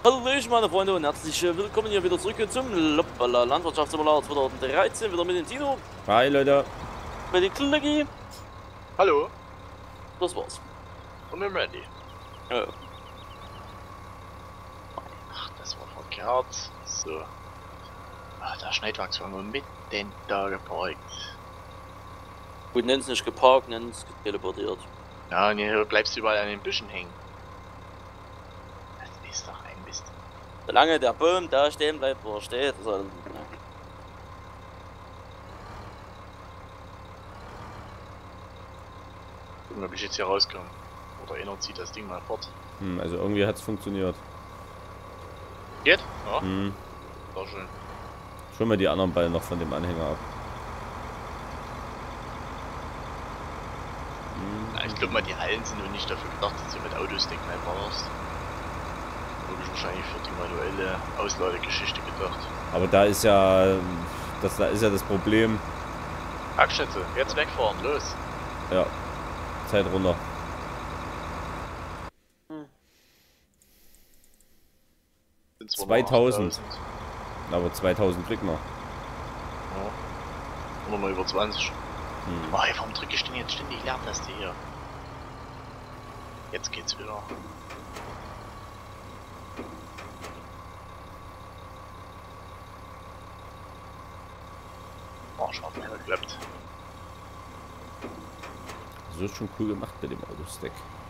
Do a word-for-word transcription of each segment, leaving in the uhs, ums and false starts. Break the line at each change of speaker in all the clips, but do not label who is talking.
Hallöchen meine Freunde und herzlich willkommen hier wieder zurück zum Loppala Landwirtschaftssimulator zweitausenddreizehn, wieder mit dem Tino.
Hi Leute.
Mit dem Klicki.
Hallo.
Das war's.
Und mit dem Randy.
Ja.
Ach, das war verkehrt. So. Ach, der Schneidwachs war nur mitten da geparkt.
Gut, nenn's nicht geparkt, nenn's geteleportiert.
Ja, und hier bleibst du überall an den Büschen hängen. Das ist doch ein Mist.
Solange der Baum da stehen bleibt, wo er steht, ist er... Ja.
Gucken, ob ich jetzt hier rauskomme. Oder einer zieht das Ding mal fort.
Hm, also irgendwie hat's funktioniert.
Geht? Ja.
Hm.
War schön.
Schon mal die anderen Ballen noch von dem Anhänger ab. Hm.
Na, ich glaube mal, die Hallen sind nur nicht dafür gedacht, dass du mit Autostick mal brauchst. Wirklich wahrscheinlich für die manuelle Ausladegeschichte gedacht.
Aber da ist ja das da ist ja das Problem.
Hackschätze, jetzt wegfahren, los.
Ja. Zeit runter.
Hm.
Sind zwar nur
zweitausend.
achttausend.
Aber zweitausend kriegt man.
Ja. Oder mal über zwanzig.
Hm.
Oh, warum drücke ich denn jetzt ständig Leertaste hier? Jetzt geht's wieder. Oh, schwarz mal geklappt.
Das ist schon cool gemacht mit dem Autostack.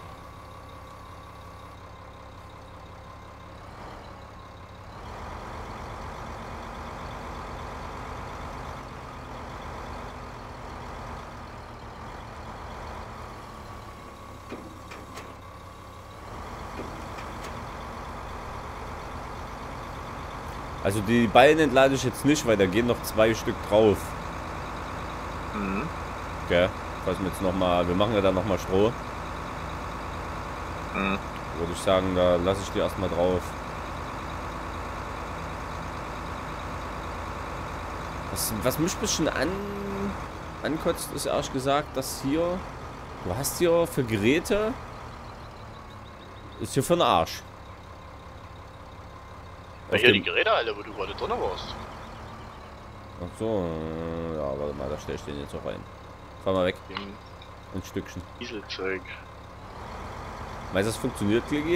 Also die Ballen entlade ich jetzt nicht, weil da gehen noch zwei Stück drauf.
Mhm.
Okay. Falls wir jetzt noch mal, wir machen ja dann noch mal Stroh.
Mhm.
Würde ich sagen, da lasse ich die erstmal drauf. Was, was mich ein bisschen an, ankotzt, ist ehrlich gesagt, dass hier, du hast hier für Geräte, ist hier für den Arsch.
Bei
Auf
hier
dem-
die Geräte, Alter, wo du gerade drin warst.
Ach so, ja, warte mal, da stelle ich den jetzt auch rein. Fahr mal weg,
Dem
ein Stückchen.
Dieselzeug.
Meinst du, das funktioniert, Klicki?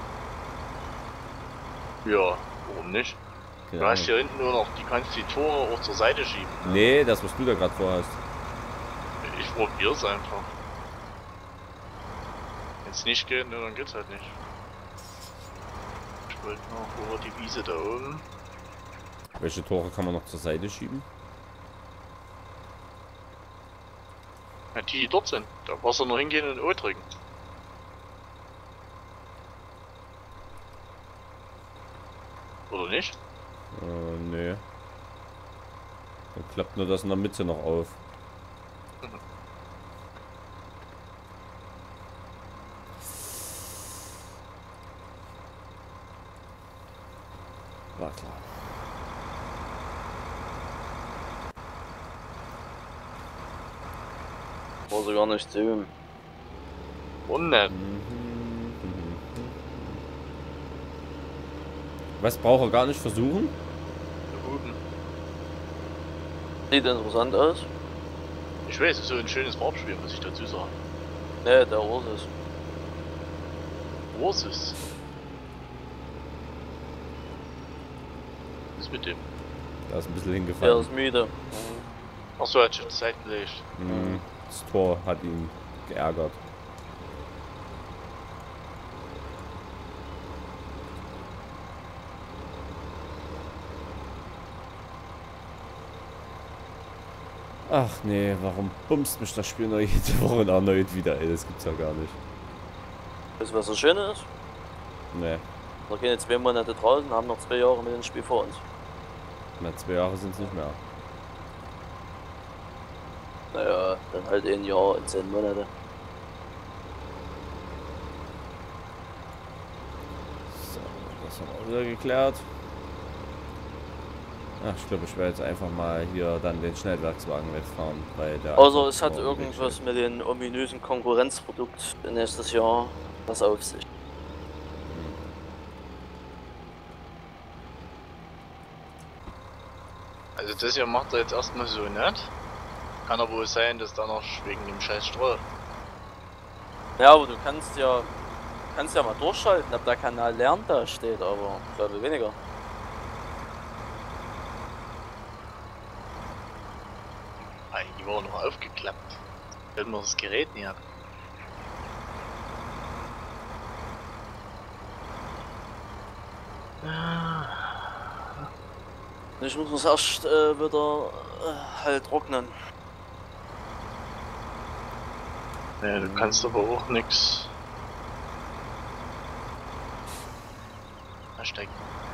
Ja, warum nicht?
Keine
Du hast
Ahnung.
hier hinten nur noch, die kannst die Tore auch zur Seite schieben. Ne?
Nee, das, was du da gerade vorhast.
Ich probier's einfach. Wenn es nicht geht, ne, dann geht's halt nicht. Ich wollte noch, wo war die Wiese da oben?
Welche Tore kann man noch zur Seite schieben?
Ja, die, die dort sind. Da brauchst du nur hingehen und O drücken. Oder nicht?
Äh, nee. Dann klappt nur das in der Mitte noch auf.
Mhm.
War klar.
War so gar nicht so.
Und nicht.
Was braucht er gar nicht versuchen?
Da oben.
Sieht interessant aus.
Ich weiß, es ist so ein schönes Farbspiel, muss ich dazu sagen.
Ne, der Ursus.
Ursus. Was ist mit dem?
Da ist ein bisschen
Der
hingefallen.
ist müde.
Achso, er hat schon Zeit gelegt.
Mhm. Das Tor hat ihn geärgert. Ach nee, warum bumst mich das Spiel noch jede Woche erneut wieder, ey, das gibt's ja gar nicht.
Weißt du, was so schön ist?
Nee,
Wir gehen jetzt zwei Monate draußen, haben noch zwei Jahre mit dem Spiel vor uns.
na zwei Jahre sind's nicht mehr.
Naja, dann halt ein Jahr und zehn Monate.
So, das haben wir auch wieder geklärt. Ach, ich glaube, ich werde jetzt einfach mal hier dann den Schnellwerkswagen wegfahren, weil der...
Also es hat
morgen
irgendwas
wegsteht.
mit dem ominösen Konkurrenzprodukt nächstes Jahr was auf sich.
Also das hier macht er jetzt erstmal so nicht. Kann aber wohl sein, dass da noch wegen dem scheiß Stroh.
Ja, aber du kannst ja kannst ja mal durchschalten, ob der Kanal Lärm da steht, aber ich glaube weniger.
Die war noch aufgeklappt. Wenn man das Gerät nicht hat.
Ich muss es erst äh, wieder äh, halt trocknen.
Ja, du kannst aber auch nix verstecken.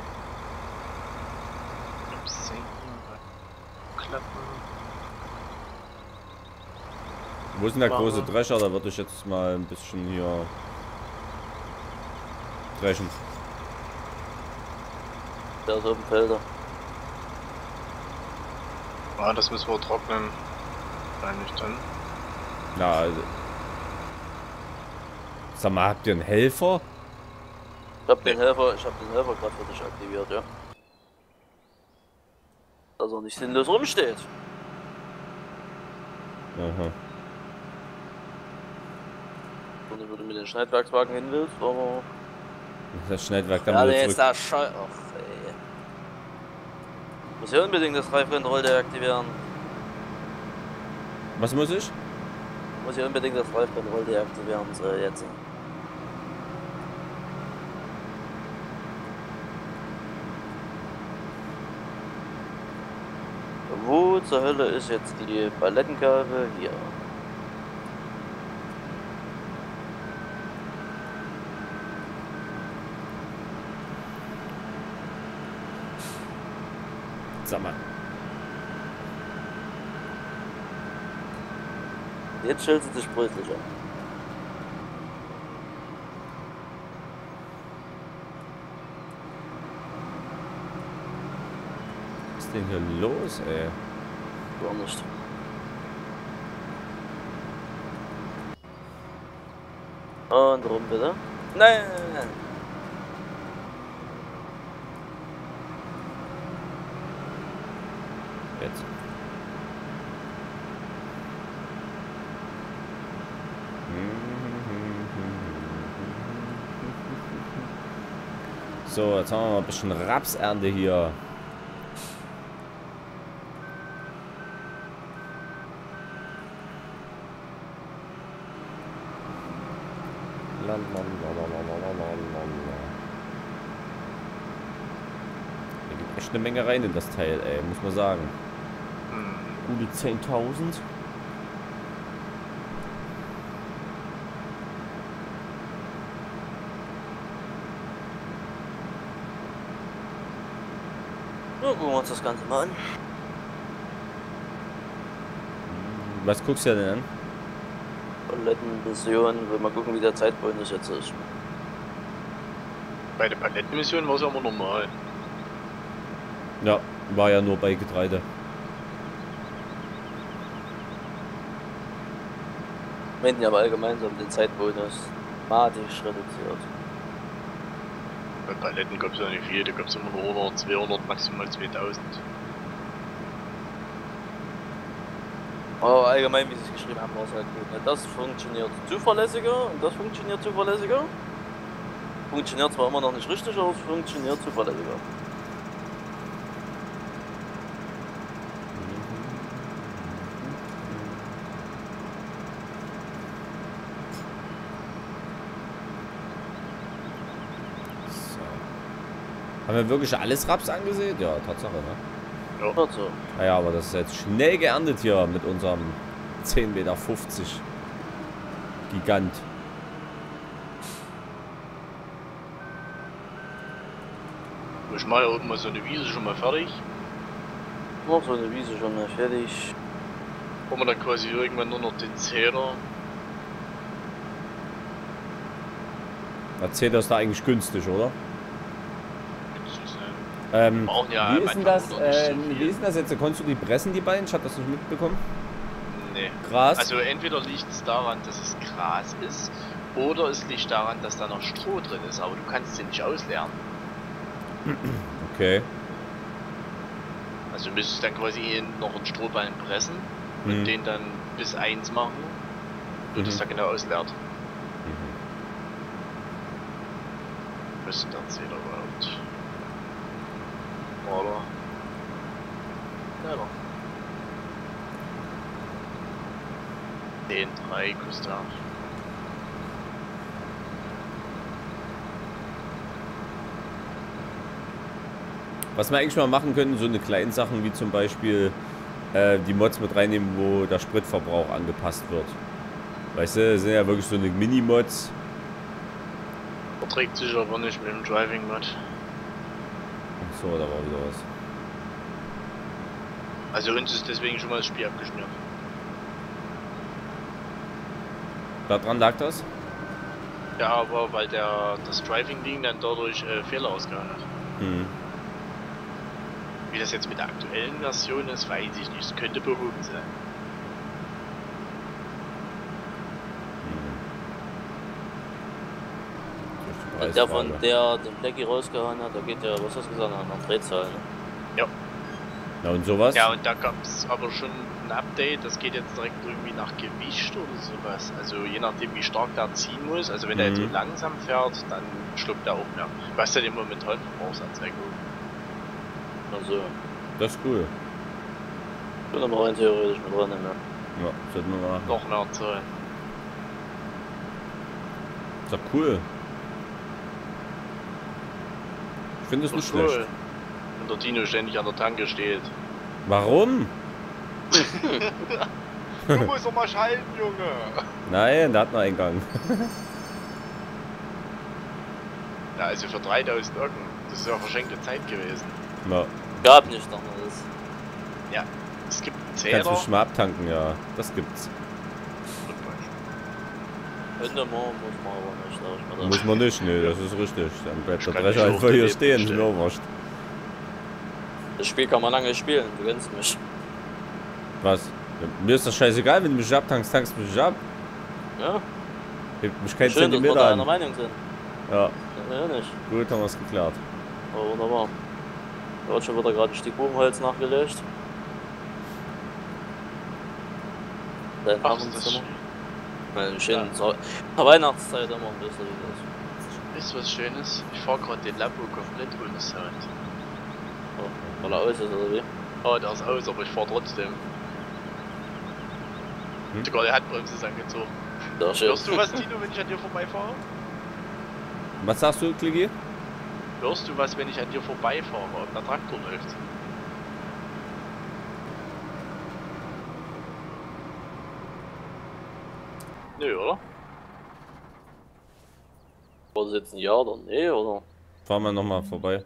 Senken, klappen.
Wo ist denn der
Machen
große
wir.
Drescher? Da würde ich jetzt mal ein bisschen hier dreschen.
Der ist auf dem Felder.
Ja, das müssen wir trocknen. Eigentlich dann.
Ja, also. Sag mal, habt ihr einen Helfer?
Ich hab den Helfer, ich hab den Helfer gerade für dich aktiviert, ja. Dass er nicht sinnlos rumsteht.
Aha.
Und wenn du mit den Schneidwerkswagen hin willst, aber.
Das Schneidwerk dann
Ja,
wieder
der
zurück.
ist da scheu. Ach, ey. Muss ja unbedingt das Reifenkontroll deaktivieren.
Was muss ich?
Muss ja unbedingt das Reifenkontroll deaktivieren, so jetzt. Wo zur Hölle ist jetzt die Palettenkabel? Hier.
Sag mal.
Jetzt stellt sie sich brötlich an.
Was ist denn hier los, ey?
Gar nicht. Und rum bitte. Nein, nein, nein.
Jetzt. So, jetzt haben wir mal ein bisschen Rapsernte hier. Da geht echt eine Menge rein in das Teil, ey, muss man sagen. Gute zehntausend.
Ja, gucken wir uns das Ganze mal an.
Was guckst du denn an?
Palettenmission, will mal gucken, wie der Zeitbonus jetzt ist.
Bei der Palettenmission war es aber normal.
Ja, war ja nur bei Getreide.
Meinten ja aber allgemein so den Zeitbonus dramatisch reduziert.
Bei Paletten gab es ja nicht viel, da gab es immer nur hundert, zweihundert, maximal zweitausend.
Aber allgemein, wie sie es geschrieben haben, war es halt gut. Ne? Das funktioniert zuverlässiger und das funktioniert zuverlässiger. Funktioniert zwar immer noch nicht richtig, aber es funktioniert zuverlässiger.
Haben wir wirklich alles Raps angesehen? Ja, Tatsache, ne?
Ja.
Also,
Naja, aber das ist jetzt schnell geerntet hier mit unserem zehn Meter fünfzig Gigant.
Ich mache ja oben mal so eine Wiese schon mal fertig.
noch so eine Wiese schon mal fertig.
Wo man dann quasi irgendwann nur noch den Zähler.
Erzählt das da eigentlich günstig, oder?
Das ist, äh,
Ähm,
brauchen ja
wie
am
ist denn
Anfang
das,
noch nicht so
äh,
viel.
wie ist denn das jetzt? Konntest du die pressen, die Beine? Ich hab das nicht mitbekommen.
Nee.
Gras?
Also entweder liegt es daran, dass es Gras ist, oder es liegt daran, dass da noch Stroh drin ist, aber du kannst sie nicht ausleeren.
Okay.
Also du müsstest dann quasi in noch einen Strohballen pressen und
Mhm.
den dann bis eins machen, so dass
Mhm.
er genau ausleert.
Mhm.
Müsste der Zähler überhaupt. Oder? Ja, doch. zehn, drei kostet er.
Was wir eigentlich mal machen können, so eine kleinen Sachen wie zum Beispiel äh, die Mods mit reinnehmen, wo der Spritverbrauch angepasst wird. Weißt du, das sind ja wirklich so eine Mini-Mods.
Verträgt sich aber nicht mit dem Driving Mod.
So, da war wieder was.
Also uns ist deswegen schon mal das Spiel abgeschnürt.
Daran lag das?
Ja, aber weil der das Driving-Ding dann dadurch äh, Fehler ausgehauen hat.
Hm.
Wie das jetzt mit der aktuellen Version ist, weiß ich nicht. Es könnte behoben sein.
Hm.
Der von der den Blackie rausgehauen hat, da geht ja, was hast du gesagt, nach Drehzahl, ne?
Na und sowas?
Ja, und da gab es aber schon ein Update, das geht jetzt direkt irgendwie nach Gewicht oder sowas. Also je nachdem wie stark der ziehen muss, also wenn der jetzt so
Mhm.
langsam fährt, dann schluckt er auch mehr. Du hast ja den momentan Verbrauchsanzeige.
Also,
Das ist cool.
ich bin aber rein theoretisch mit dran, ne?
Ja, sollten wir mal machen.
Noch mehr Zahlen.
Ist doch cool. Ich finde das nicht
Cool.
schlecht.
Und der Dino ständig an der Tanke steht.
Warum?
Du musst doch mal schalten, Junge!
Nein, der hat einen Eingang.
Ja, also für dreitausend Öcken, das ist ja verschenkte Zeit gewesen.
Ja.
Gab nicht noch mal das.
Es gibt einen
Kannst
Zähler.
du schon mal abtanken, ja. Das gibt's.
Könnte man, muss man aber nicht, sag ich mal.
Muss man nicht, ne, das ist richtig. Dann bleibt der
kann
Drescher
nicht
einfach hier
hoch
stehen,
daneben
ist mir auch wurscht.
Das Spiel kann man lange spielen, du kennst mich.
Was? Mir ist das scheißegal, wenn du mich abtankst, tankst du mich ab.
Ja,
Hebt mich kein
schön, dass wir
Zentimeter
da einer
an.
Meinung sind.
Ja,
Ja, nicht.
gut, haben wir es geklärt.
Aber wunderbar. Da hat schon wieder gerade ein Stück Buchenholz nachgelegt. Dein
Ach,
Abend
das
immer.
ist
Meine schönen ja. Weihnachtszeit immer ein bisschen wie das.
Ist was Schönes. Ich fahr gerade den Lambo komplett ohne Sound.
Oh, weil er aus ist oder wie?
Oh, der ist aus, aber ich fahr trotzdem.
Hm?
Sogar die Handbremse ist angezogen.
Sehr schön.
Hörst du was, Tino, wenn ich an dir vorbeifahre?
Was sagst du, Klicki?
Hörst du was, wenn ich an dir vorbeifahre, ob der Traktor läuft? Nö, oder?
War das jetzt ein Ja oder nee, oder?
Fahren wir nochmal vorbei.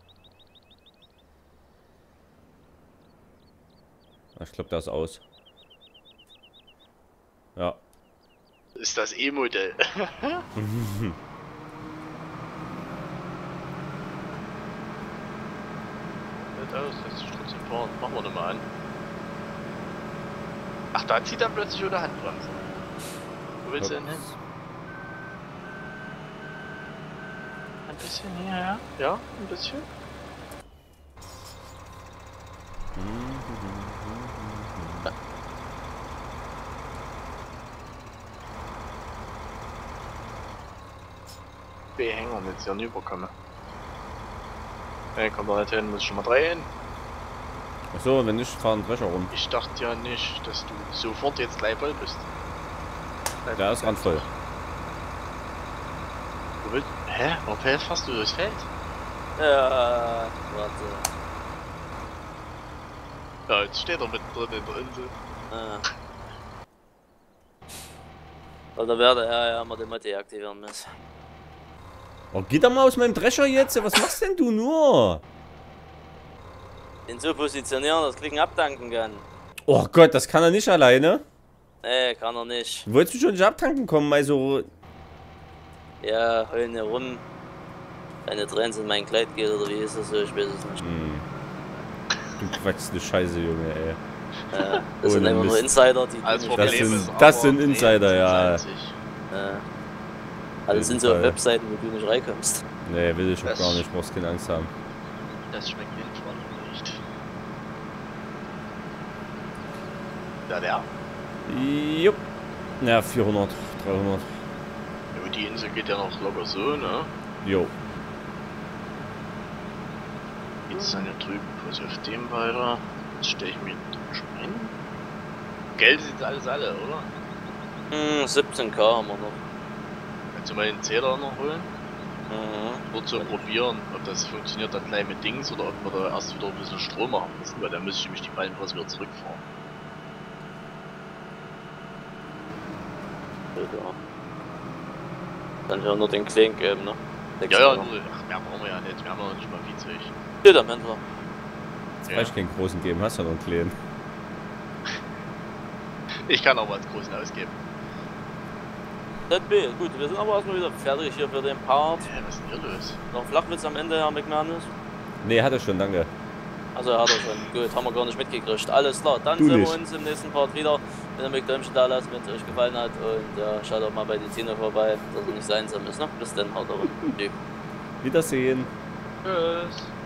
Ich glaube, der ist aus. Ja.
Ist das E-Modell? Nicht aus, lässt sich trotzdem fahren. Machen wir nochmal an. Ach, da zieht er plötzlich ohne Handbremse. Wo willst du denn hin? Ein bisschen hierher? Ja, ein bisschen. B-Hänger jetzt hier rüberkommen. Ne, kommt da nicht hin, muss ich schon mal drehen.
Achso, wenn nicht, fahren Drescher rum.
Ich dachte ja nicht, dass du sofort jetzt gleich voll bist. Bleib
Der ist randvoll.
Wo willst Hä? Warum fährst fast du durchs Feld?
Ja, warte.
Ja, jetzt steht er mittendrin in der Insel.
Ah. Weil da werde er ja mal den Mod deaktivieren müssen.
Oh, geh doch mal aus meinem Drescher jetzt. Was machst denn du nur?
Den so positionieren, dass Klicken abtanken kann.
Oh Gott, das kann er nicht alleine.
Nee, kann er nicht.
Wolltest du schon nicht abtanken kommen, mal so.
Ja, heulen hier rum. Deine Trends in mein Kleid geht oder wie ist das so? Ich weiß es nicht.
Hm. Du quatschst eine Scheiße, Junge, ey.
Ja, das sind
Ohne
einfach nur
Mist.
Insider, die
Als
nicht
Problem
Das
wissen.
sind-
ist
das
aber
sind Insider, ja.
zwanzig.
Ja. Also das sind so
Fall.
Webseiten, wo du nicht reinkommst.
Nee, will ich auch
Das-
gar nicht, brauchst keine Angst haben.
Das schmeckt mir nicht. Der, der?
Jupp. Ja, vierhundert, dreihundert.
Ja, und die Insel geht ja noch locker so, ne?
Jo.
Jetzt dann hier drüben, kurz auf dem weiter. Jetzt stelle ich mir schon hin. Geld sind alles alle, oder?
Hm, siebzehn K haben wir noch.
Kannst du mal den Zähler noch holen?
Mhm.
Nur zu probieren, ob das funktioniert dann gleich mit Dings oder ob wir da erst wieder ein bisschen Strom machen müssen, weil dann müsste ich nämlich die beiden Pass wieder zurückfahren.
Ja. Dann ja nur den Kling geben, ne?
Ja, ja, nur, ach, mehr brauchen wir ja nicht, wir haben ja noch nicht mal Viehzeug.
Steht am Ende.
Jetzt
Ja.
brauche ich keinen großen geben, hast du ja noch einen kleinen.
Ich kann auch mal als großen ausgeben.
Z B, gut, wir sind aber erstmal wieder fertig hier für den Part.
Hä, was ist denn hier los?
Noch ein Flachwitz am Ende, Herr McManus.
Nee, hat er schon, danke.
Also er hat er schon. Gut, haben wir gar nicht mitgekriegt. Alles klar, dann
Du
sehen
nicht.
wir uns im nächsten Part wieder. Wenn ihr McDäumchen da lasst, wenn es euch gefallen hat. Und ja, schaut auch mal bei die Tine vorbei, dass er nicht so einsam ist. Ne? Bis dann, haut rein.
Wiedersehen.
Tschüss.